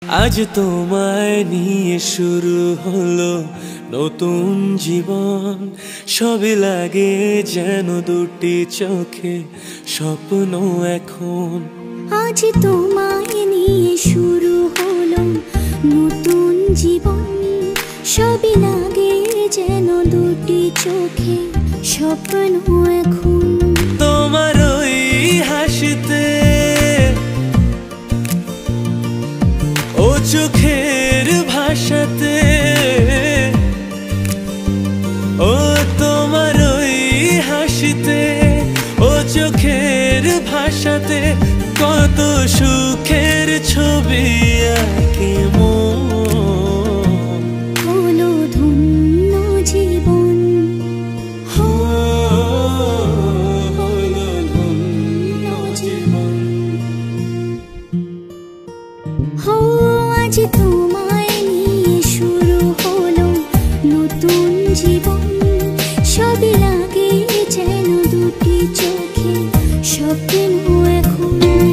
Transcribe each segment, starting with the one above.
আজ তোমায় নিয়ে শুরু হলো নতুন জীবন। সবই লাগে যেন দুটি চোখে স্বপ্ন এখন। আজ তোমায় নিয়ে শুরু হলো নতুন জীবন। সবই লাগে যেন দুটি চোখে স্বপ্ন এখন। তোমার ওই হাসিতে ও চোখের ভাষাতে, ও তোমার ওই হাসিতে ও চোখের ভাষাতে কত সুখের ছবি আঁকে মন। হলো ধন্য জীবন, হলো ধন্য জীবন। আজ তোমায় নিয়ে শুরু হলো নতুন জীবন। সবই লাগে যেন দুটি চোখে স্বপ্ন এখন।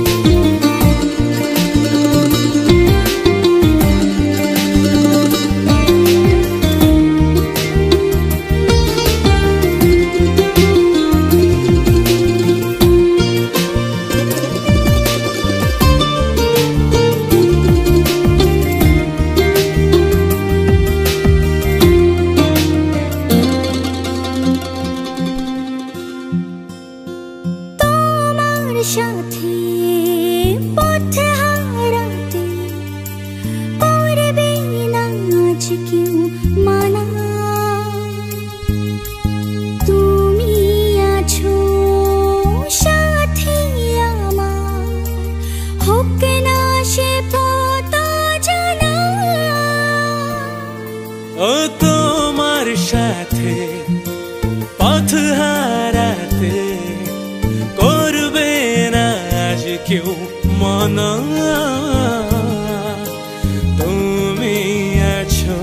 সাথে পথে হারাতে করবে না আজ কেউ মানা। তুমি আছো সাথী আমার, হোক না সে পথ জানা। ও তোমার সাথে পথ হারাতে করবে না আজ কেউ মানা। তুমি আছো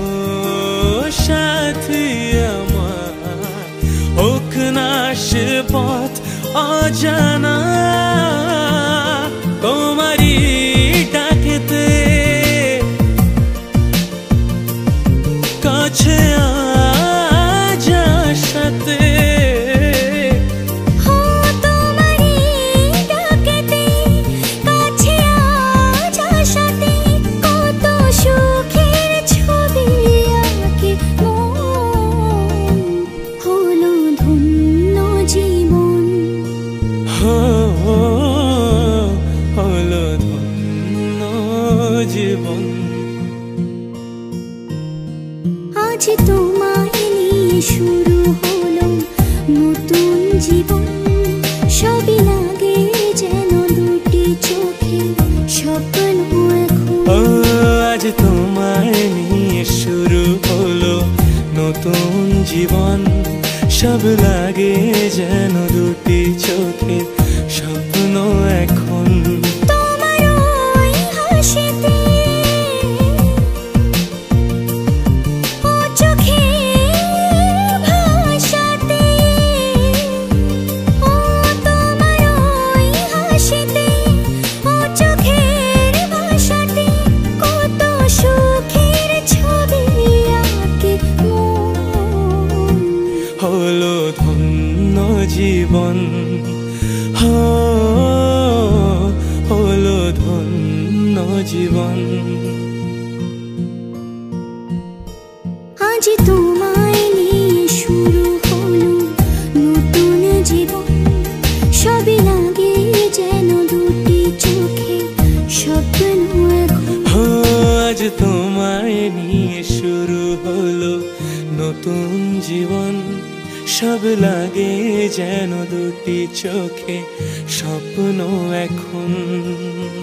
সাথী আমার, হোক না সে পথ অজানা। তোমারই ডাকেতে কাছে আজ আসাতে, হলো ধন্য জীবন। আজ তোমায় নিয়ে শুরু হলো নতুন জীবন। সবই লাগে যেন দুটি চোখে স্বপ্ন এখন। আজ তোমায় নিয়ে শুরু হলো নতুন জীবন। সব লাগে যেন দুটি চোখে স্বপ্ন এখন। তোমার ওই হাসিতে ও চোখের ভাষাতে, ও তোমার ওই হাসিতে ও চোখের ভাষাতে কত সুখের ছবি আঁকে মন। হলো ধন্য জীবন, হলো ধন্য জীবন। আজ তোমায় নিয়ে শুরু হলো নতুন জীবন। সবই লাগে যেন দুটি চোখে স্বপ্ন এখন। আজ তোমায় নিয়ে শুরু হলো নতুন জীবন। সব লাগে যেন দুটি চোখে স্বপ্ন এখন।